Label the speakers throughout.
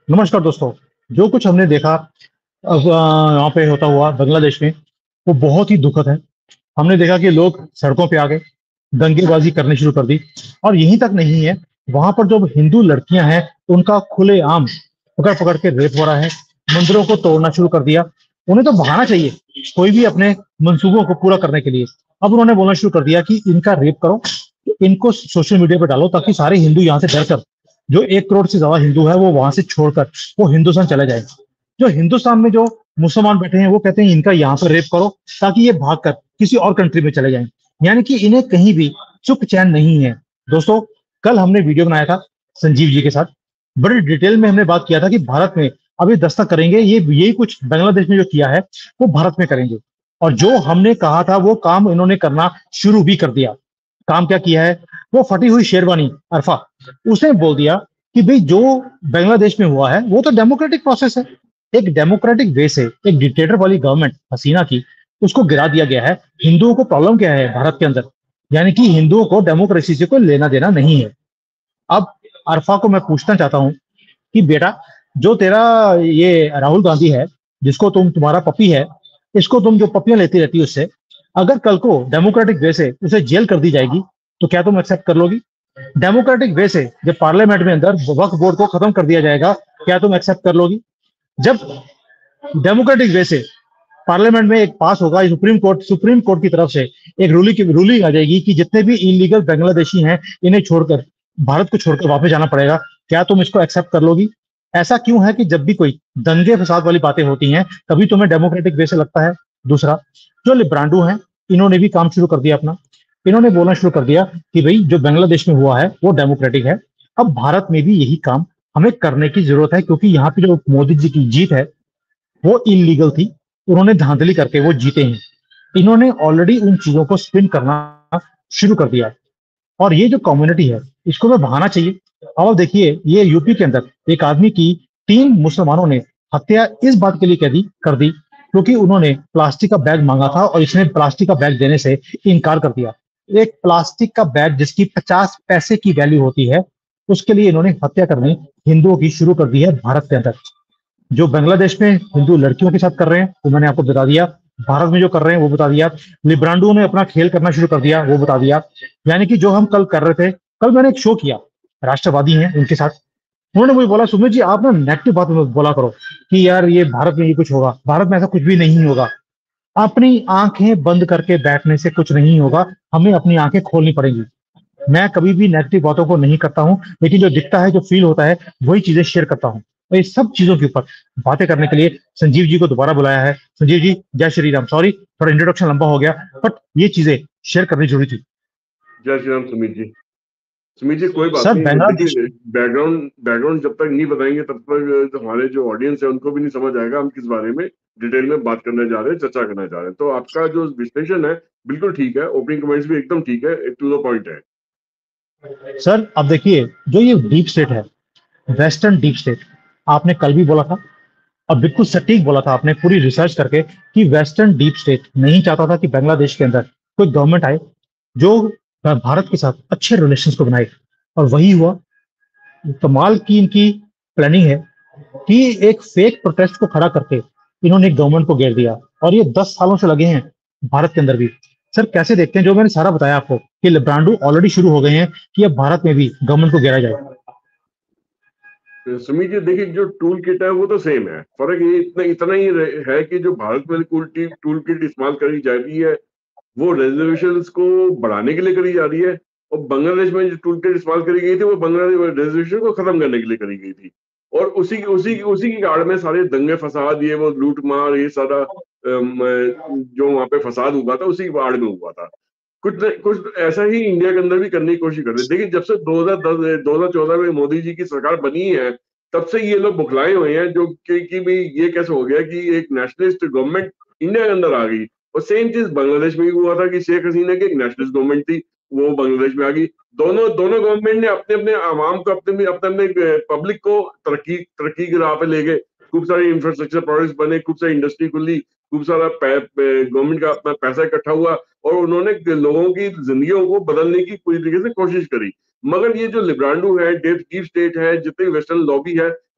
Speaker 1: नमस्कार दोस्तों। जो कुछ हमने देखा अब यहाँ पे होता हुआ बांग्लादेश में, वो बहुत ही दुखद है। हमने देखा कि लोग सड़कों पे आ गए, दंगेबाजी करनी शुरू कर दी। और यहीं तक नहीं है, वहां पर जो हिंदू लड़कियां हैं उनका खुलेआम पकड़ पकड़ के रेप हो रहा है। मंदिरों को तोड़ना शुरू कर दिया। उन्हें तो बहाना चाहिए कोई भी अपने मंसूबों को पूरा करने के लिए। अब उन्होंने बोलना शुरू कर दिया कि इनका रेप करो, इनको सोशल मीडिया पर डालो ताकि सारे हिंदू यहाँ से डरकर, जो 1 करोड़ से ज्यादा हिंदू है वो वहां से छोड़कर वो हिंदुस्तान चले जाए। जो हिंदुस्तान में जो मुसलमान बैठे हैं वो कहते हैं इनका यहाँ पर रेप करो ताकि ये भागकर किसी और कंट्री में चले जाएं। यानी कि इन्हें कहीं भी सुख चैन नहीं है। दोस्तों, कल हमने वीडियो बनाया था संजीव जी के साथ। बड़ी डिटेल में हमने बात किया था कि भारत में अभी दस्तक करेंगे, ये यही कुछ बांग्लादेश में जो किया है वो भारत में करेंगे। और जो हमने कहा था वो काम इन्होंने करना शुरू भी कर दिया। काम क्या किया है? वो फटी हुई शेरवानी अरफा, उसने बोल दिया कि भाई जो बांग्लादेश में हुआ है वो तो डेमोक्रेटिक प्रोसेस है। एक डेमोक्रेटिक वे से एक डिक्टेटर वाली गवर्नमेंट हसीना की, उसको गिरा दिया गया है। हिंदुओं को प्रॉब्लम क्या है भारत के अंदर? यानी कि हिंदुओं को डेमोक्रेसी से कोई लेना देना नहीं है। अब अरफा को मैं पूछना चाहता हूं कि बेटा, जो तेरा ये राहुल गांधी है, जिसको तुम्हारा पपी है, इसको तुम जो पपियां लेती रहती है उससे, अगर कल को डेमोक्रेटिक वे से उसे जेल कर दी जाएगी तो क्या तुम एक्सेप्ट कर लोगी? डेमोक्रेटिक वे से जब पार्लियामेंट में अंदर वक्फ बोर्ड को खत्म कर दिया जाएगा, क्या तुम एक्सेप्ट कर लोगी? जब डेमोक्रेटिक वे से पार्लियामेंट में एक पास होगा, सुप्रीम कोर्ट की तरफ से एक रूलिंग आ जाएगी कि जितने भी इलीगल बांग्लादेशी हैं इन्हें छोड़कर भारत को छोड़कर वापस जाना पड़ेगा, क्या तुम इसको एक्सेप्ट कर लोगी? ऐसा क्यों है कि जब भी कोई दंगे फसाद वाली बातें होती हैं तभी तुम्हें डेमोक्रेटिक वे से लगता है? दूसरा, जो लिब्रांडो हैं, इन्होंने भी काम शुरू कर दिया अपना। इन्होंने बोलना शुरू कर दिया कि भाई जो बांग्लादेश में हुआ है वो डेमोक्रेटिक है। अब भारत में भी यही काम हमें करने की जरूरत है, क्योंकि यहाँ पे जो मोदी जी की जीत है वो इलीगल थी। उन्होंने धांधली करके वो जीते हैं। इन्होंने ऑलरेडी उन चीजों को स्पिन करना शुरू कर दिया। और ये जो कम्युनिटी है इसको तो बहाना चाहिए। और देखिए, ये यूपी के अंदर एक आदमी की 3 मुसलमानों ने हत्या इस बात के लिए कर दी क्योंकि उन्होंने प्लास्टिक का बैग मांगा था और इसने प्लास्टिक का बैग देने से इनकार कर दिया। एक प्लास्टिक का बैग जिसकी 50 पैसे की वैल्यू होती है, उसके लिए इन्होंने हत्या करनी हिंदुओं की शुरू कर दी है भारत के अंदर। जो बांग्लादेश में हिंदू लड़कियों के साथ कर रहे हैं वो मैंने आपको बता दिया। भारत में जो कर रहे हैं वो बता दिया। लिब्रांडो ने अपना खेल करना शुरू कर दिया, वो बता दिया। यानी कि जो हम कल कर रहे थे, कल मैंने एक शो किया, राष्ट्रवादी हैं उनके साथ। उन्होंने मुझे बोला, सुमित जी आप ना नेगेटिव बात में बोला करो कि यार ये भारत में ये कुछ होगा। भारत में ऐसा कुछ भी नहीं होगा। अपनी आंखें बंद करके बैठने से कुछ नहीं होगा, हमें अपनी आंखें खोलनी पड़ेंगी। मैं कभी भी नेगेटिव बातों को नहीं करता हूं, लेकिन जो दिखता है, जो फील होता है, वही चीजें शेयर करता हूं। और ये सब चीजों के ऊपर बातें करने के लिए संजीव जी को दोबारा बुलाया है। संजीव जी, जय श्री राम। सॉरी, थोड़ा इंट्रोडक्शन लंबा हो गया, बट ये चीजें शेयर करनी जरूरी थी।
Speaker 2: जय श्री राम सुमित जी। सुमित जी कोई बात
Speaker 1: सर,
Speaker 2: नहीं,
Speaker 1: बांग्लादेश
Speaker 2: देखिए बैकग्राउंड जब तक नहीं बताएंगे तब तक हमारे जो ऑडियंस है उनको भी नहीं समझ आएगा हम किस बारे में डिटेल में बात करने जा रहे हैं, चर्चा करने जा रहे हैं। तो आपका जो विश्लेषण है बिल्कुल ठीक है, ओपनिंग कमेंट्स भी एकदम ठीक है, टू द पॉइंट है।
Speaker 1: सर, अब देखिए, जो ये डीप स्टेट है, वेस्टर्न डीप स्टेट, आपने कल भी बोला था और बिल्कुल सटीक बोला था आपने पूरी रिसर्च करके कि वेस्टर्न डीप स्टेट नहीं चाहता था कि बांग्लादेश के अंदर कोई गवर्नमेंट आए जो भारत के साथ अच्छे रिलेशंस को बनाए। और वही हुआ। कमाल की इनकी प्लानिंग है कि एक फेक प्रोटेस्ट को खड़ा करके इन्होंने एक गवर्नमेंट को घेर दिया। और ये 10 सालों से लगे हैं भारत के अंदर भी। सर, कैसे देखते हैं जो मैंने सारा बताया आपको कि लिब्रांडो ऑलरेडी शुरू हो गए हैं कि अब भारत में भी गवर्नमेंट को घेरा जाए?
Speaker 2: सुमित जी देखिए, जो टूल किट है वो तो सेम है, फर्क ये इतना इतना ही है कि जो भारत में टूल किट इस्तेमाल करी जा रही है वो रिजर्वेशन को बढ़ाने के लिए करी जा रही है, और बांग्लादेश में जो टूल किट इस्तेमाल करी गई थी वो बांग्लादेश रिजर्वेशन को खत्म करने के लिए करी गई थी। और उसी की आड़ में सारे दंगे फसाद, ये वो लूट मार, ये सारा जो वहां पे फसाद हुआ था उसी की आड़ में हुआ था। कुछ ऐसा ही इंडिया के अंदर भी करने की कोशिश कर रहे हैं। देखिए, जब से 2014 में मोदी जी की सरकार बनी है तब से ये लोग बुखलाए हुए हैं जो कि भाई ये कैसे हो गया कि एक नेशनलिस्ट गवर्नमेंट इंडिया के अंदर आ गई। और सेम चीज बांग्लादेश में भी हुआ था कि शेख हसीना की एक नेशनलिस्ट गवर्नमेंट थी, वो बांग्लादेश में आ गई। दोनों दोनों गवर्नमेंट ने अपने अपने आवाम को, अपने अपने पब्लिक को तरक्की की राह पे ले गए। खूब सारे इंफ्रास्ट्रक्चर प्रोजेक्ट्स बने, खूब सारी इंडस्ट्री खुली, खूब सारा गवर्नमेंट का अपना पैसा इकट्ठा हुआ और उन्होंने लोगों की जिंदगियों को बदलने की पूरी तरीके से कोशिश करी। मगर ये जो लिब्रांडो है, डीप स्टेट है, जितनी वेस्टर्न लॉबी है,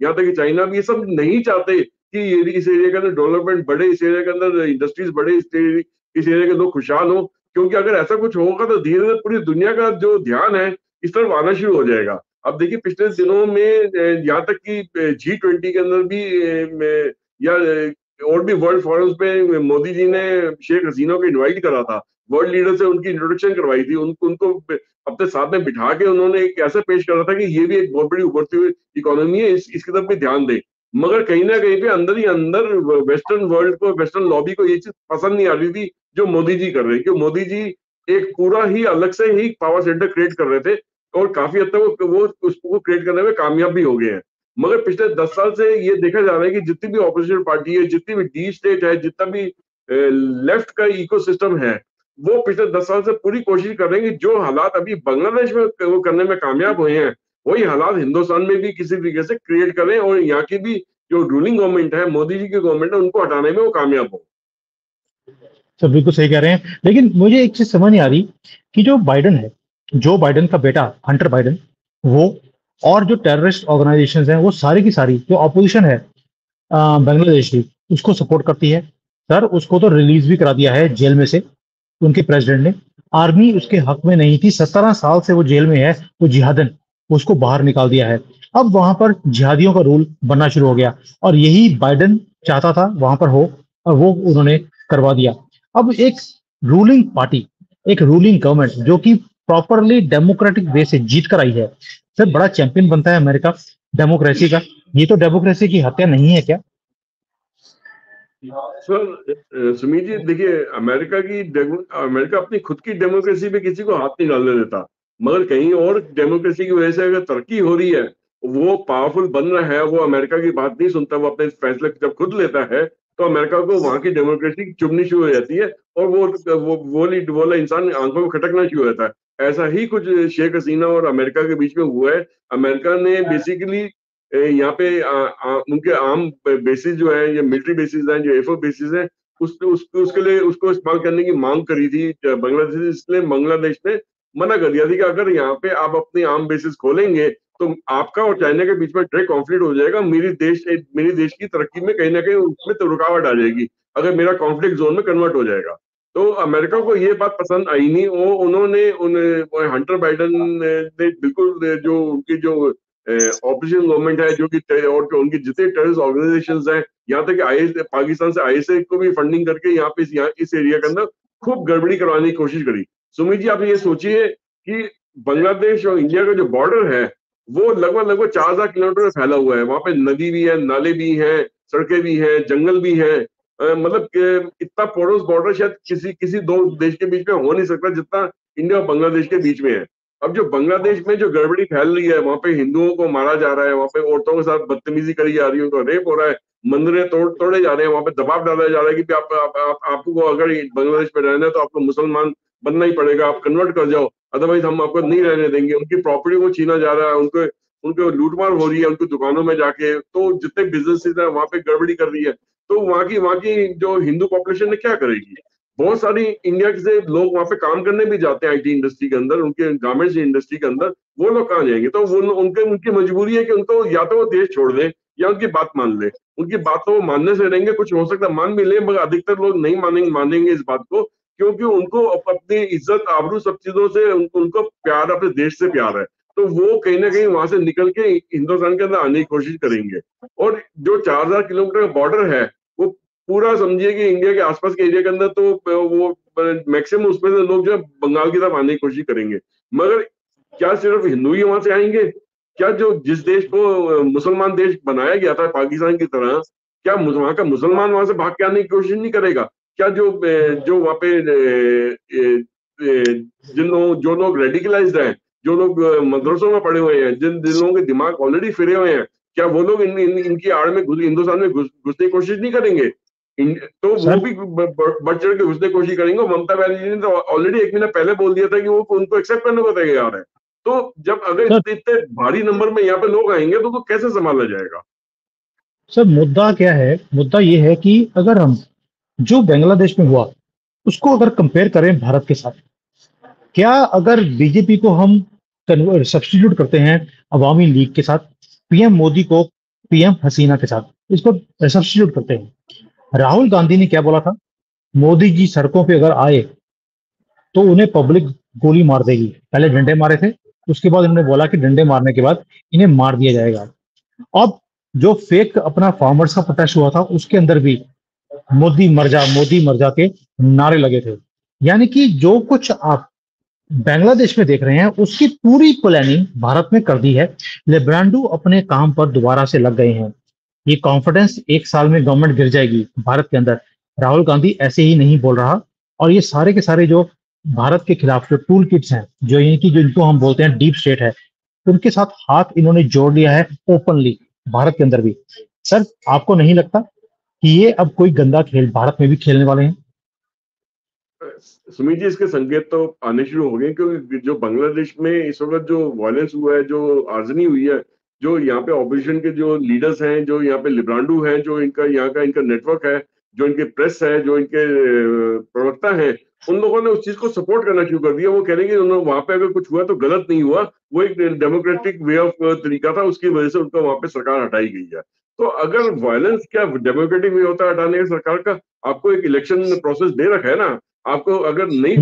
Speaker 2: यहाँ तक कि चाइना भी, ये सब नहीं चाहते कि इस एरिया के अंदर डेवलपमेंट बढ़े, इस एरिया के अंदर इंडस्ट्रीज बढ़े, इस एरिया के लोग खुशहाल हो। क्योंकि अगर ऐसा कुछ होगा तो धीरे धीरे पूरी दुनिया का जो ध्यान है इस तरफ आना शुरू हो जाएगा। अब देखिए पिछले दिनों में यहाँ तक कि G20 के अंदर भी या और भी वर्ल्ड फोरम्स पे मोदी जी ने शेख हसीना को इनवाइट करा था, वर्ल्ड लीडर से उनकी इंट्रोडक्शन करवाई थी, उनको अपने साथ में बिठा के उन्होंने एक ऐसा पेश करा था कि ये भी एक बहुत बड़ी उभरती हुई इकोनॉमी है, इसकी तरफ भी ध्यान दे। मगर कहीं ना कहीं पे अंदर ही अंदर वेस्टर्न वर्ल्ड को, वेस्टर्न लॉबी को ये चीज पसंद नहीं आ रही थी जो मोदी जी कर रहे हैं, क्योंकि मोदी जी एक पूरा ही अलग से ही पावर सेंटर क्रिएट कर रहे थे और काफी हद तक वो उसको क्रिएट करने में कामयाब भी हो गए हैं। मगर पिछले 10 साल से ये देखा जा रहा है कि जितनी भी ऑपोजिशन पार्टी है, जितनी भी डी स्टेट है, जितना भी लेफ्ट का इकोसिस्टम है, वो पिछले 10 साल से पूरी कोशिश कर रहे हैं कि जो हालात अभी बांग्लादेश में वो करने में कामयाब हुए हैं, वही हालात हिंदुस्तान में भी किसी तरीके से क्रिएट करें और यहाँ की भी जो रूलिंग गवर्नमेंट है, मोदी जी की गवर्नमेंट है, उनको हटाने में वो कामयाब हो।
Speaker 1: सर बिल्कुल सही कह रहे हैं, लेकिन मुझे एक चीज समझ नहीं आ रही कि जो बाइडन है, जो बाइडन का बेटा हंटर बाइडन, वो और जो टेररिस्ट ऑर्गेनाइजेशंस हैं वो सारी की सारी जो ऑपोजिशन है बांग्लादेश की, उसको सपोर्ट करती है। सर उसको तो रिलीज भी करा दिया है जेल में से उनके प्रेसिडेंट ने। आर्मी उसके हक में नहीं थी, 17 साल से वो जेल में है, वो जिहादन, उसको बाहर निकाल दिया है। अब वहां पर जिहादियों का रूल बनना शुरू हो गया और यही बाइडन चाहता था वहां पर हो, और वो उन्होंने करवा दिया। अब एक रूलिंग पार्टी, एक रूलिंग गवर्नमेंट जो कि प्रॉपरली डेमोक्रेटिक वे से जीत कर आई है, सर बड़ा चैंपियन बनता है अमेरिका डेमोक्रेसी का। ये तो डेमोक्रेसी की हत्या नहीं है क्या?
Speaker 2: सर सुमीत जी देखिए, अमेरिका अपनी खुद की डेमोक्रेसी पे किसी को हाथ नहीं डालने देता, मगर कहीं और डेमोक्रेसी की वजह से अगर तरक्की हो रही है, वो पावरफुल बन रहा है, वो अमेरिका की बात नहीं सुनता, वो अपने फैसले जब खुद लेता है तो अमेरिका को वहां की डेमोक्रेसी चुभनी शुरू हो जाती है और वो इंसान आंखों में खटकना शुरू हो जाता है। ऐसा ही कुछ शेख हसीना और अमेरिका के बीच में हुआ है। अमेरिका ने बेसिकली यहाँ पे उनके आर्म बेसिस जो है, ये मिलिट्री बेसिस हैं, जो एफओ बेसिस हैं, उसके लिए उसको इस्तेमाल करने की मांग करी थी बांग्लादेश ने। इसलिए बांग्लादेश ने मना कर दिया था कि अगर यहाँ पे आप अपनी आर्म बेसिस खोलेंगे तो आपका और चाइना के बीच में डायरेक्ट कॉन्फ्लिक्ट हो जाएगा, मेरी देश की तरक्की में कहीं ना कहीं उसमें तो रुकावट आ जाएगी अगर मेरा कॉन्फ्लिक्ट जोन में कन्वर्ट हो जाएगा। तो अमेरिका को ये बात पसंद आई नहीं, वो उन्होंने हंटर बाइडन ने बिल्कुल जो उनकी जो ऑपोजिशन गवर्नमेंट है, जो कि और जो उनकी जितने टेररिस्ट ऑर्गेनाइजेशंस हैं, यहाँ तक कि आईएस, पाकिस्तान से आईएसआई को भी फंडिंग करके यहाँ पे इस एरिया के अंदर खूब गड़बड़ी करवाने की कोशिश करी। सुमित जी आप ये सोचिए कि बांग्लादेश और इंडिया का जो बॉर्डर है वो लगभग लगभग 4000 किलोमीटर में फैला हुआ है। वहां पे नदी भी है, नाले भी हैं, सड़कें भी हैं, जंगल भी है। मतलब इतना पोरस बॉर्डर शायद किसी किसी दो देश के बीच में हो नहीं सकता जितना इंडिया और बांग्लादेश के बीच में है। अब जो बांग्लादेश में जो गड़बड़ी फैल रही है, वहां पे हिंदुओं को मारा जा रहा है, वहां पे औरतों के साथ बदतमीजी करी जा रही है, उनको रेप हो रहा है, मंदिरें तोड़े जा रहे हैं, वहां पे दबाव डाला जा रहा है कि आपको अगर बांग्लादेश में रहना है तो आपको मुसलमान बनना ही पड़ेगा, आप कन्वर्ट कर जाओ, अदरवाइज हम आपको नहीं रहने देंगे। उनकी प्रॉपर्टी को छीना जा रहा है, उनको उनको लूटमार हो रही है उनकी दुकानों में जाके। तो जितने बिजनेसेस है वहां पे गड़बड़ी कर रही है, तो वहां की जो हिंदू पॉपुलेशन है क्या करेगी? बहुत सारी इंडिया से लोग वहां पे काम करने भी जाते हैं आईटी इंडस्ट्री के अंदर, उनके गारमेंट्स इंडस्ट्री के अंदर, वो लोग कहाँ जाएंगे? तो वो उनकी मजबूरी है कि उनको या तो वो देश छोड़ दें या उनकी बात मान ले। उनकी बात तो वो मानने से रहेंगे, कुछ हो सकता है मान भी ले, मगर अधिकतर लोग नहीं मानेंगे इस बात को, क्योंकि उनको अपनी इज्जत आबरू सब चीजों से उनको प्यार, अपने देश से प्यार है। तो वो कहीं ना कहीं वहां से निकल के हिंदुस्तान के अंदर आने की कोशिश करेंगे। और जो 4000 किलोमीटर का बॉर्डर है वो पूरा समझिए कि इंडिया के आसपास के एरिया के अंदर, तो वो मैक्सिमम उसमें से लोग जो है बंगाल की तरफ आने की कोशिश करेंगे। मगर क्या सिर्फ हिंदू ही वहां से आएंगे? क्या जो जिस देश को मुसलमान देश बनाया गया था पाकिस्तान की तरह, क्या वहां का मुसलमान वहां से भाग के आने की कोशिश नहीं करेगा? क्या जो वहां पे जो लोग रेडिकलाइज्ड हैं, जो लोग मदरसों में पढ़े हुए हैं, जिन लोगों के दिमाग ऑलरेडी फिरे हुए हैं, क्या वो लोग इनकी आड़ में हिंदुस्तान में घुसने की कोशिश नहीं करेंगे? तो वो
Speaker 1: सर
Speaker 2: भी बढ़ चढ़ के घुसने की कोशिश करेंगे। ममता बनर्जी ने तो ऑलरेडी 1 महीना पहले बोल दिया था कि वो उनको एक्सेप्ट करने को तैयार है। तो जब अगर
Speaker 1: सर
Speaker 2: इतने भारी नंबर में यहाँ पे लोग आएंगे तो कैसे संभाला जाएगा?
Speaker 1: सर मुद्दा क्या है? मुद्दा ये है कि अगर हम जो बांग्लादेश में हुआ उसको अगर कंपेयर करें भारत के साथ, क्या अगर बीजेपी को हम सब्स्टिट्यूट करते हैं अवामी लीग के साथ, पीएम मोदी को पीएम हसीना के साथ इसको सब्स्टिट्यूट करते हैं। राहुल गांधी ने क्या बोला था? मोदी जी सड़कों पे अगर आए तो उन्हें पब्लिक गोली मार देगी। पहले डंडे मारे थे, उसके बाद उन्होंने बोला कि डंडे मारने के बाद इन्हें मार दिया जाएगा। अब जो फेक अपना फार्मर्स का प्रोटेस्ट हुआ था उसके अंदर भी मोदी मर जा के नारे लगे थे। यानी कि जो कुछ आप बांग्लादेश में देख रहे हैं उसकी पूरी प्लानिंग भारत में कर दी है। लेब्रांडो अपने काम पर दोबारा से लग गए हैं। ये कॉन्फिडेंस एक साल में गवर्नमेंट गिर जाएगी भारत के अंदर, राहुल गांधी ऐसे ही नहीं बोल रहा। और ये सारे के सारे जो भारत के खिलाफ जो टूल किट्स हैं, जो इनकी जो इनको हम बोलते हैं डीप स्टेट है, उनके साथ हाथ इन्होंने जोड़ लिया है ओपनली भारत के अंदर भी। सर, आपको नहीं लगता कि ये अब कोई गंदा खेल भारत में भी खेलने वाले हैं?
Speaker 2: सुमित जी, इसके संकेत तो आने शुरू हो गए, क्योंकि जो बांग्लादेश में इस वक्त जो वायलेंस हुआ है, जो आर्जनी हुई है, जो यहाँ पे ऑपोजिशन के जो लीडर्स हैं, जो यहाँ पे लिब्रांडो हैं, जो इनका यहाँ का इनका नेटवर्क है, जो इनके प्रेस है, जो इनके प्रवक्ता हैं, उन लोगों ने उस चीज को सपोर्ट करना शुरू कर दिया। वो कह रहे हैं कि उन्होंने वहां पे अगर कुछ हुआ तो गलत नहीं हुआ, वो एक डेमोक्रेटिक वे ऑफ तरीका था, उसकी वजह से उनको वहां पे सरकार हटाई गई है। तो अगर वायलेंस क्या डेमोक्रेटिक वे होता है हटाने का सरकार का? आपको एक इलेक्शन प्रोसेस दे रखा है ना। आपको अगर नहीं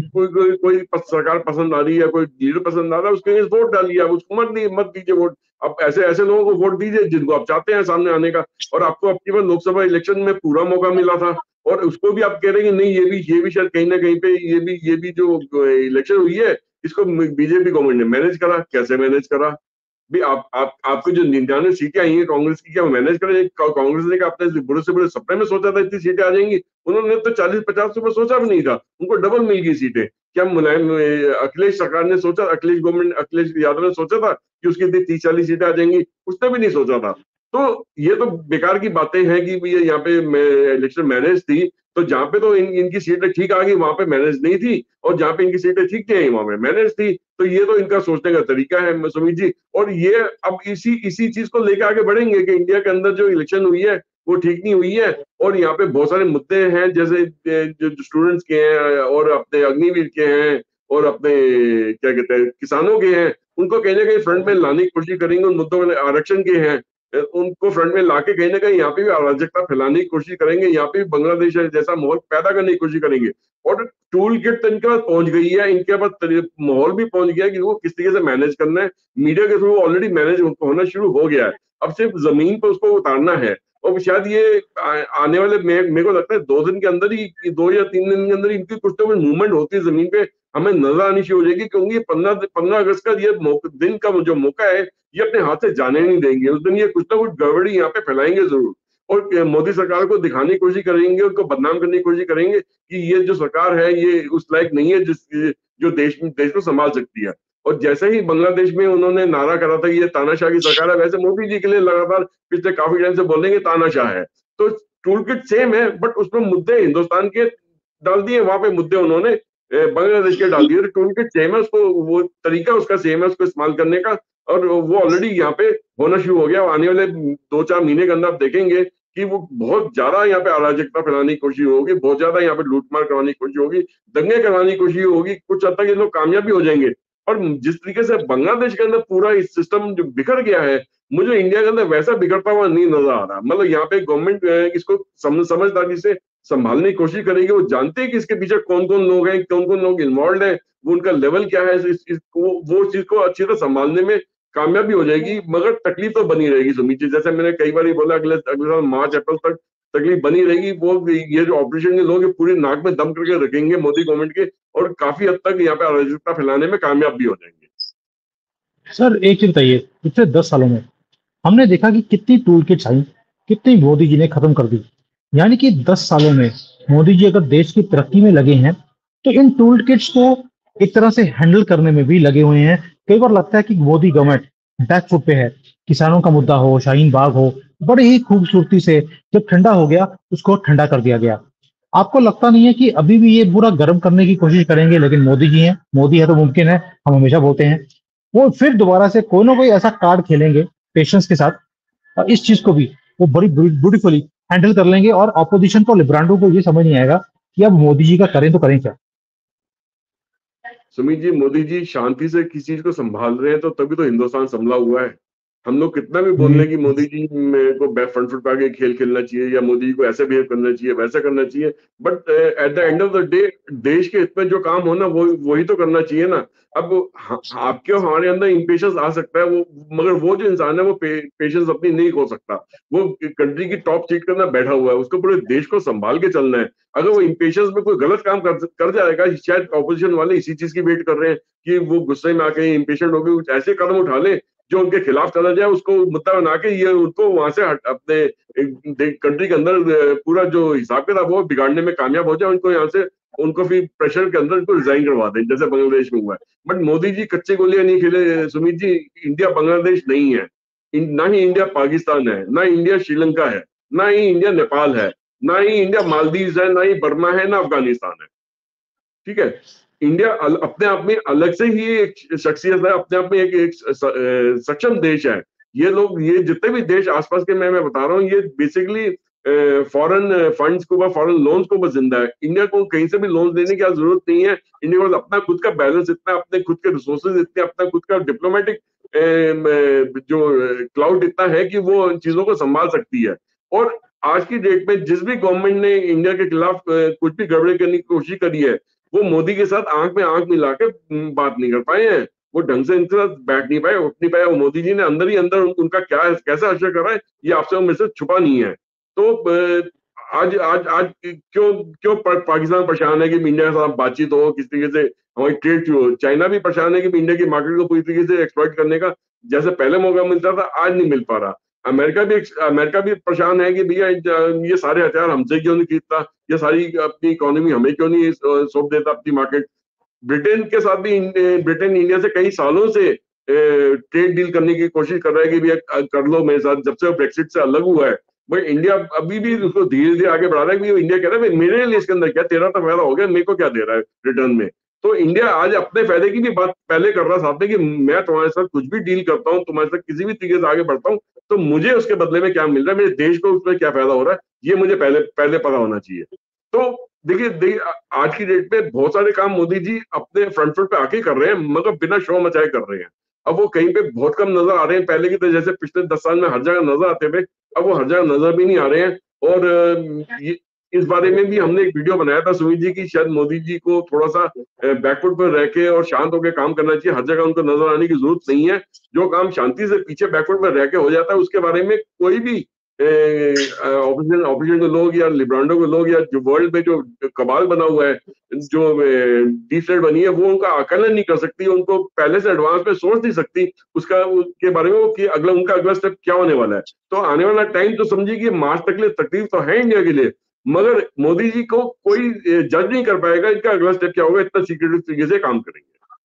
Speaker 2: कोई सरकार पसंद आ रही है, कोई लीडर पसंद आ रहा है, उसके लिए वोट डालिए, आप उसको मत दीजिए वोट। अब ऐसे ऐसे लोगों को वोट दीजिए जिनको आप चाहते हैं सामने आने का। और आपको अब की बार लोकसभा इलेक्शन में पूरा मौका मिला था, और उसको भी आप कह रहे हैं कि नहीं, ये भी शायद कहीं ना कहीं पे ये भी जो इलेक्शन हुई है, इसको बीजेपी गवर्नमेंट ने मैनेज करा। कैसे मैनेज करा भी? आप आपको जो 99 सीटें आई हैं कांग्रेस की, क्या वो मैनेज करें? कांग्रेस ने क्या अपने बुरे से बुरे सपने में सोचा था इतनी सीटें आ जाएंगी? उन्होंने तो 40-50 से सोचा भी नहीं था, उनको डबल मिल गई सीटें। क्या मुलायम अखिलेश सरकार ने सोचा, अखिलेश यादव ने सोचा था कि उसकी 30-40 सीटें आ जाएंगी? उसने भी नहीं सोचा था। तो ये तो बेकार की बातें हैं कि ये यहाँ पे इलेक्शन मैनेज थी, तो जहां पे तो इनकी सीटें ठीक आ गई वहां पे मैनेज नहीं थी, और जहां पे इनकी सीटें ठीक नहीं आई वहां पे मैनेज थी। तो ये तो इनका सोचने का तरीका है सुमित जी। और ये अब इसी इसी चीज को लेकर आगे बढ़ेंगे कि इंडिया के अंदर जो इलेक्शन हुई है वो ठीक नहीं हुई है, और यहाँ पे बहुत सारे मुद्दे हैं, जैसे जो स्टूडेंट्स के हैं, और अपने अग्निवीर के हैं, और अपने क्या कहते हैं किसानों के हैं, उनको कहीं ना कहीं फ्रंट में लाने की कोशिश करेंगे। उन मुद्दों में आरक्षण के हैं, उनको फ्रंट में लाके कहीं ना कहीं यहाँ पे भी अराजकता फैलाने की कोशिश करेंगे, यहाँ पे भी बांग्लादेश जैसा माहौल पैदा करने की कोशिश करेंगे। और टूल किट तो इनके पास पहुंच गई है, इनके पास माहौल भी पहुंच गया कि वो किस तरीके से मैनेज करना है। मीडिया के थ्रू ऑलरेडी मैनेज होना शुरू हो गया है, अब सिर्फ जमीन पर उसको उतारना है। और शायद ये आने वाले मेरे को लगता है 2 दिन के अंदर ही, 2 या 3 दिन के अंदर इनकी कुछ तो कुछ मूवमेंट होती है जमीन पे, हमें नजर आनी शुरू हो जाएगी। क्योंकि 15 अगस्त का ये दिन का जो मौका है, ये अपने हाथ से जाने नहीं देंगे। उस दिन ये कुछ ना कुछ गड़बड़ी यहाँ पे फैलाएंगे जरूर, और मोदी सरकार को दिखाने की कोशिश करेंगे, उनको बदनाम करने की कोशिश करेंगे कि ये जो सरकार है ये उस लायक नहीं है जो देश को संभाल सकती है। और जैसे ही बांग्लादेश में उन्होंने नारा करा था कि ये तानाशाह की सरकार है, वैसे मोदी जी के लिए लगातार पिछले काफी टाइम से बोल रहे हैं तानाशाह है। तो टूल किट सेम है, बट उसमें मुद्दे हिंदुस्तान के डाल दिए, वहां पे मुद्दे उन्होंने बांग्लादेश के डाल दिए। टूल किट सेम है, उसको वो तरीका उसका सेम है उसको इस्तेमाल करने का, और वो ऑलरेडी यहाँ पे होना शुरू हो गया। आने वाले 2-4 महीने के अंदर आप देखेंगे कि वो बहुत ज्यादा यहाँ पे अराजकता फैलाने की कोशिश होगी, बहुत ज्यादा यहाँ पे लूटमार करवाने की कोशिश होगी, दंगे करवाने की कोशिश होगी। कुछ हद तक ये लोग कामयाब भी हो जाएंगे। और जिस तरीके से बांग्लादेश के अंदर पूरा इस सिस्टम जो बिखर गया है, मुझे इंडिया के अंदर वैसा बिगड़ता हुआ नहीं नजर आ रहा। मतलब यहाँ पे गवर्नमेंट इसको समझदारी से संभालने की कोशिश करेगी। वो जानते हैं कि इसके पीछे कौन कौन लोग हैं, कौन कौन लोग इन्वॉल्व है, वो उनका लेवल क्या है, वो चीज को अच्छी तरह संभालने में कामयाब भी हो जाएगी। मगर तकलीफ तो बनी रहेगी सुमित जी, जैसे मैंने कई बार ही बोला, अगले अगले साल मार्च-अप्रैल तक तकलीफ बनी रहेगी। वो ये जो ऑपरेशन के लोग पूरी नाक में दम करके रखेंगे मोदी गवर्नमेंट के, और काफी हद तक यहाँ पे अराजकता फैलाने में कामयाब भी हो जाएंगे।
Speaker 1: सर, एक चीज बताइए, पिछले 10 सालों में हमने देखा कि कितनी टूल किट्स आई, कितनी मोदी जी ने खत्म कर दी। यानी कि 10 सालों में मोदी जी अगर देश की तरक्की में लगे हैं तो इन टूल किट्स को एक तरह से हैंडल करने में भी लगे हुए हैं। कई बार लगता है कि मोदी गवर्नमेंट बैक फुट पे है। किसानों का मुद्दा हो, शाहीन बाग हो, बड़े ही खूबसूरती से जब ठंडा हो गया उसको ठंडा कर दिया गया। आपको लगता नहीं है कि अभी भी ये पूरा गर्म करने की कोशिश करेंगे? लेकिन मोदी जी हैं, मोदी है तो मुमकिन है, हम हमेशा बोलते हैं। वो फिर दोबारा से कोई ना कोई ऐसा कार्ड खेलेंगे पेशेंस के साथ, और इस चीज को भी वो बड़ी ब्यूटीफुली हैंडल कर लेंगे। और ऑपोजिशन को, लिब्रांडो को ये समझ नहीं आएगा कि अब मोदी जी का करें तो करें क्या।
Speaker 2: सुमित जी, मोदी जी शांति से किसी चीज को संभाल रहे हैं, तो तभी तो हिंदुस्तान संभला हुआ है। हम लोग कितना भी बोल
Speaker 1: हम्म,
Speaker 2: रहे हैं कि मोदी जी को फ्रंट फुट पे आके खेल खेलना चाहिए या मोदी जी को ऐसे बिहेव करना चाहिए, वैसा करना चाहिए, but at the end of the day देश के हित में जो काम हो ना वो वही तो करना चाहिए ना। अब आपके और हमारे अंदर इम्पेशंस आ सकता है, वो मगर वो जो इंसान है वो पेशेंस अपनी नहीं खो सकता। वो कंट्री की टॉप सीट के अंदर बैठा हुआ है, उसको पूरे देश को संभाल के चलना है। अगर वो इम्पेशंस में कोई गलत काम कर जाएगा, शायद ऑपोजिशन वाले इसी चीज की वेट कर रहे हैं कि वो गुस्से में आके इम्पेशेंट होकर कुछ ऐसे कदम उठा ले जो उनके खिलाफ चला जाए, उसको मुद्दा बना के ये उनको वहां से अपने कंट्री के अंदर पूरा जो हिसाब किताब वो बिगाड़ने में कामयाब हो जाए, उनको यहाँ से उनको फिर प्रेशर के अंदर उनको रिजाइन करवा दें, जैसे बांग्लादेश में हुआ है। बट मोदी जी कच्चे गोलियां नहीं खेले सुमित जी। इंडिया बांग्लादेश नहीं है, ना ही इंडिया पाकिस्तान है, ना इंडिया श्रीलंका है, ना ही इंडिया नेपाल है, ना ही इंडिया मालदीव है, ना ही बर्मा है, ना अफगानिस्तान है। ठीक है। इंडिया अपने आप में अलग से ही एक शख्सियत है, अपने आप में एक सक्षम देश है। ये लोग, ये जितने भी देश आसपास के मैं बता रहा हूँ, ये बेसिकली फॉरेन फंड्स को, फॉरेन लोन्स को बस जिंदा है। इंडिया को कहीं से भी लोन लेने की जरूरत नहीं है। इंडिया को अपना खुद का बैलेंस इतना, अपने खुद के रिसोर्सेज इतने, अपना खुद का डिप्लोमेटिक जो क्लाउड इतना है कि वो चीजों को संभाल सकती है। और आज की डेट में जिस भी गवर्नमेंट ने इंडिया के खिलाफ कुछ भी गड़बड़ी करने की कोशिश करी है, वो मोदी के साथ आंख में आंख मिला के बात नहीं कर पाए हैं। वो ढंग से इनके साथ बैठ नहीं पाए, उठ नहीं पाए। वो मोदी जी ने अंदर ही अंदर उनका क्या कैसा असर कर रहा है, ये आपसे और मेरे से छुपा नहीं है। तो आज आज आज क्यों क्यों पाकिस्तान परेशान है कि इंडिया के साथ बातचीत हो, किस तरीके से हमारी ट्रेड शुरू हो। चाइना भी परेशान है कि इंडिया की मार्केट को पूरी तरीके से एक्सप्लॉइट करने का जैसे पहले मौका मिलता था, आज नहीं मिल पा रहा। अमेरिका भी परेशान है कि भैया ये सारे हथियार हमसे क्यों नहीं खरीदता, ये सारी अपनी इकोनॉमी हमें क्यों नहीं सौंप देता अपनी मार्केट। ब्रिटेन के साथ भी ब्रिटेन इंडिया से कई सालों से ट्रेड डील करने की कोशिश कर रहा है कि भैया कर लो मेरे साथ, जब से वो ब्रेक्सिट से अलग हुआ है। भाई इंडिया अभी भी उसको धीरे धीरे आगे बढ़ा रहा है कि इंडिया कह रहा है मेरे लिए इसके अंदर क्या, तेरा तो फायदा हो गया, मेरे को क्या दे रहा है रिटर्न में। तो इंडिया आज अपने फायदे की भी बात पहले कर रहा साथ में कि मैं तुम्हारे साथ कुछ भी डील करता हूँ, तुम्हारे साथ किसी भी तरीके से आगे बढ़ता हूँ, तो मुझे उसके बदले में क्या मिल रहा है, मेरे देश को उसमें क्या फायदा हो रहा है, ये मुझे पहले पहले पता होना चाहिए। तो देखिए आज की डेट में बहुत सारे काम मोदी जी अपने फ्रंट फुट पे आके कर रहे हैं, मगर बिना शो मचाए कर रहे हैं। अब वो कहीं पे बहुत कम नजर आ रहे हैं, पहले की तो जैसे पिछले 10 साल में हर जगह नजर आते थे, अब वो हर जगह नजर भी नहीं आ रहे हैं। और इस बारे में भी हमने एक वीडियो बनाया था सुमित जी की, शायद मोदी जी को थोड़ा सा बैकफुट पर रह के और शांत होकर काम करना चाहिए। हर जगह उनको नजर आने की जरूरत नहीं है। जो काम शांति से पीछे बैकफुट पर रह के हो जाता है, उसके बारे में कोई भी ऑपोजिशन ऑपोजिशन के लोग या लिब्रांडो के लोग या जो वर्ल्ड में जो कबाल बना हुआ है, जो डीप स्टेट बनी है, वो उनका आकलन नहीं कर सकती, उनको पहले से एडवांस में सोच नहीं सकती उसका, उसके बारे में कि अगला उनका अगला स्टेप क्या होने वाला है। तो आने वाला टाइम तो समझिए कि मार्च तक के लिए तकलीफ तो है इंडिया के लिए, मगर मोदी जी को कोई जज नहीं कर पाएगा इनका अगला स्टेप क्या होगा, इतना सीक्रेटिव तरीके से काम करेंगे।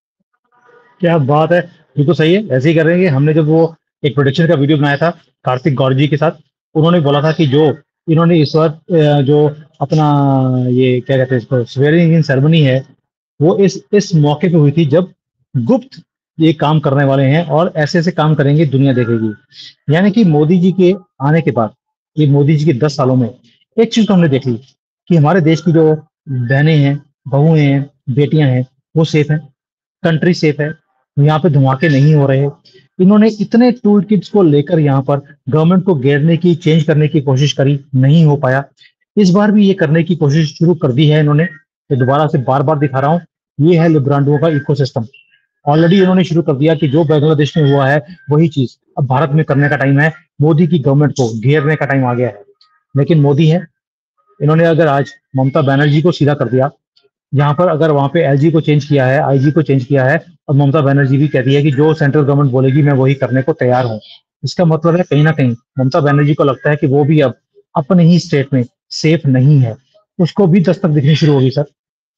Speaker 1: क्या बात है। बिल्कुल सही है, ऐसे ही करेंगे। हमने जब वो एक प्रोडक्शन का वीडियो बनाया था कार्तिक गौर जी के साथ, उन्होंने बोला था कि जो इन्होंने इस बार जो अपना ये क्या कहते हैं इसको स्वेरिंग इन सेरेमनी है, वो इस मौके पे हुई थी जब गुप्त ये काम करने वाले हैं और ऐसे ऐसे काम करेंगे दुनिया देखेगी। यानी कि मोदी जी के आने के बाद, ये मोदी जी के 10 सालों में एक चीज तो हमने देख ली कि हमारे देश की जो बहनें हैं, बहुएं हैं, बेटियां हैं, वो सेफ हैं, कंट्री सेफ है, यहाँ पे धमाके नहीं हो रहे। इन्होंने इतने टूल किट्स को लेकर यहाँ पर गवर्नमेंट को घेरने की, चेंज करने की कोशिश करी, नहीं हो पाया। इस बार भी ये करने की कोशिश शुरू कर दी है इन्होंने। तो दोबारा से बार बार दिखा रहा हूँ, ये है लिब्रांडो का इकोसिस्टम। ऑलरेडी इन्होंने शुरू कर दिया कि जो बांग्लादेश में हुआ है वही चीज अब भारत में करने का टाइम है। मोदी की गवर्नमेंट को घेरने का टाइम आ गया है। लेकिन मोदी है, इन्होंने अगर आज ममता बनर्जी को सीधा कर दिया, यहाँ पर अगर वहां पे एलजी को चेंज किया है, आईजी को चेंज किया है, और ममता बनर्जी भी कहती है कि जो सेंट्रल गवर्नमेंट बोलेगी मैं वही करने को तैयार हूँ। इसका मतलब है कहीं ना कहीं ममता बनर्जी को लगता है कि वो भी अब अपने ही स्टेट में सेफ नहीं है। उसको भी दस्तक दिखनी शुरू होगी सर।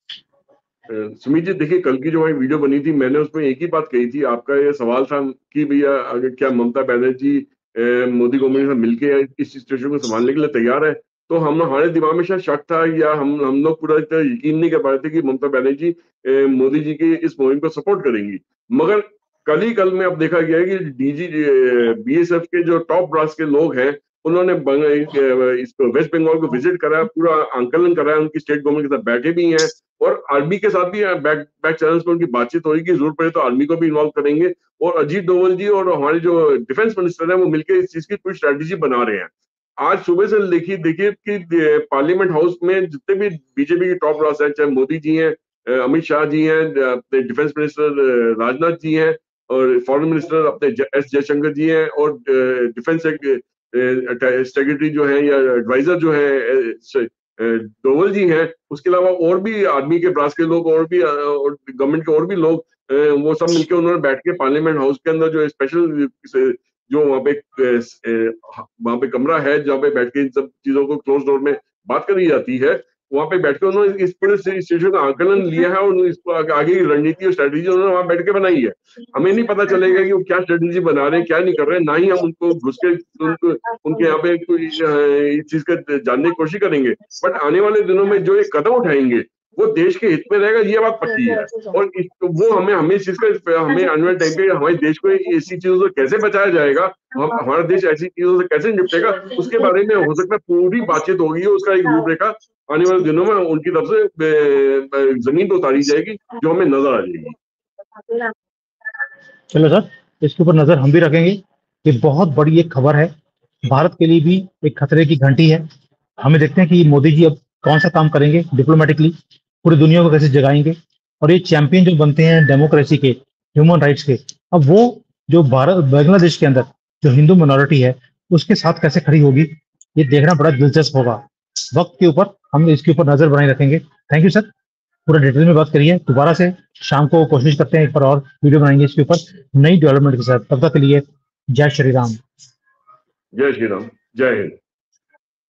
Speaker 2: सुमित जी देखिए, कल की जो हमारी वीडियो बनी थी, मैंने उसमें एक ही बात कही थी। आपका ये सवाल था कि भैया अगर क्या ममता बनर्जी मोदी गवर्नमेंट से मिलके इस सिचुएशन को संभालने के लिए तैयार है, तो हम हमारे दिमाग में शायद शक था, या हम लोग पूरा तरह यकीन नहीं कर पा रहे थे कि ममता बनर्जी मोदी जी की इस मुहिम को सपोर्ट करेंगी। मगर कल ही कल में अब देखा गया है कि डीजी बीएसएफ के जो टॉप ब्रास के लोग हैं, उन्होंने इसको वेस्ट बंगाल को विजिट करा, पूरा आंकलन कराया, उनकी स्टेट गवर्नमेंट के साथ बैठे भी हैं और आर्मी के साथ भी बैक बैक चैनल्स पर उनकी बातचीत हो रही कि जरूरत पड़े तो आर्मी को भी इन्वॉल्व करेंगे। और अजीत डोवल जी और हमारे जो डिफेंस मिनिस्टर है वो मिलकर इस चीज की पूरी स्ट्रेटेजी बना रहे हैं। आज सुबह से देखिए देखिए कि पार्लियामेंट हाउस में जितने भी बीजेपी के टॉप रास हैं, चाहे मोदी जी हैं, अमित शाह जी हैं, अपने डिफेंस मिनिस्टर राजनाथ जी हैं और फॉरेन मिनिस्टर अपने एस जयशंकर जी हैं और डिफेंस सेक्रेटरी जो है या एडवाइजर जो है डोवल जी हैं, उसके अलावा और भी आर्मी के ब्रांच के लोग और भी गवर्नमेंट के और भी लोग, वो सब मिलकर उन्होंने बैठ के पार्लियामेंट हाउस के अंदर जो स्पेशल जो वहां पे कमरा है जहाँ पे बैठ के इन सब चीजों को क्लोज डोर में बात करी जाती है, वहां पे बैठ के उन्होंने इस पूरे सिचुएशन का आकलन लिया है और इसको आगे की रणनीति और स्ट्रेटेजी उन्होंने वहां बैठ के बनाई है। हमें नहीं पता चलेगा कि वो क्या स्ट्रेटेजी बना रहे हैं, क्या नहीं कर रहे हैं, ना ही हम उनको घुस के उनके यहाँ पे कोई इस चीज का जानने की कोशिश करेंगे। बट आने वाले दिनों में जो ये कदम उठाएंगे वो देश के हित में रहेगा, ये बात पक्की है। और वो हमें इस चीज का हमें आने वाले टाइम पे हमारे देश को ऐसी चीजों से कैसे बचाया जाएगा, हमारा देश ऐसी चीजों से कैसे निपटेगा, उसके बारे में हो सकता है पूरी बातचीत होगी, उसका एक रूपरेखा आने वाले दिनों में उनकी तरफ से जमीन पर उतारी जाएगी जो हमें नजर आ जाएगी।
Speaker 1: चलो सर, इसके ऊपर नजर हम भी रखेंगे। ये बहुत बड़ी एक खबर है, भारत के लिए भी एक खतरे की घंटी है। हमें देखते हैं कि मोदी जी अब कौन सा काम करेंगे डिप्लोमेटिकली, पूरी दुनिया को कैसे जगाएंगे और ये चैंपियन जो बनते हैं डेमोक्रेसी के, ह्यूमन राइट्स के, अब वो जो भारत बांग्लादेश के अंदर जो हिंदू मिनोरिटी है उसके साथ कैसे खड़ी होगी, ये देखना बड़ा दिलचस्प होगा। वक्त के ऊपर हम इसके ऊपर नजर बनाए रखेंगे। थैंक यू सर, पूरा डिटेल में बात करिए। दोबारा से शाम को कोशिश करते हैं, एक बार और वीडियो बनाएंगे इसके ऊपर नई डेवलपमेंट के साथ। तब तक के लिए जय श्री राम।
Speaker 2: जय श्री राम, जय हिंद।